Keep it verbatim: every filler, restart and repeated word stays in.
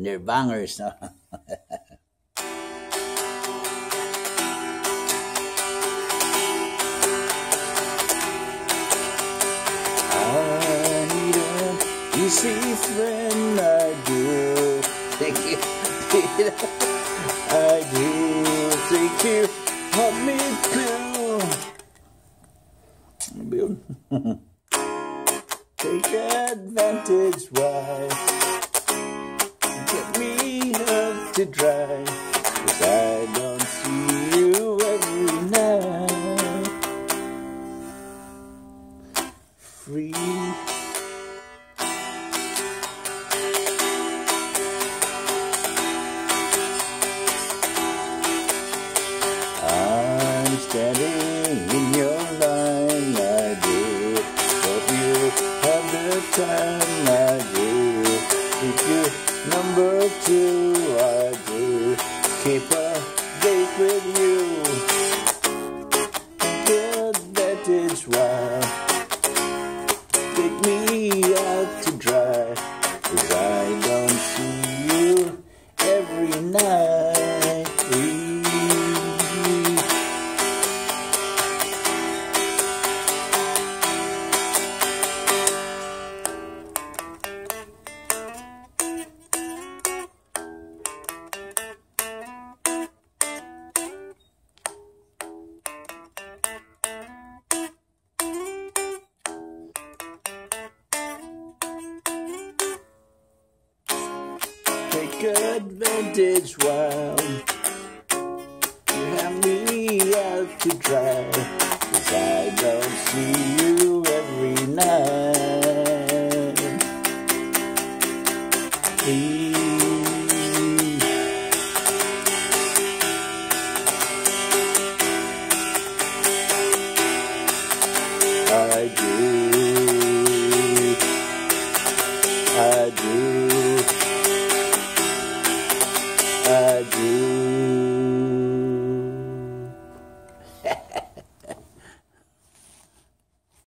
And they're bangers, no? I need a easy friend, I do. Thank you. I do. Thank you. Help me too. Take advantage, why? Get me up to dry, 'cause I don't see you every night. Free. I'm standing in your line, I do. Hope you have the time, I do. Keep you number two, I do. Keep a date with you. Take advantage while. Take me out to dry, 'cause I don't see you every night. Take advantage while you have me out to dry, 'cause I don't see you every night. Please.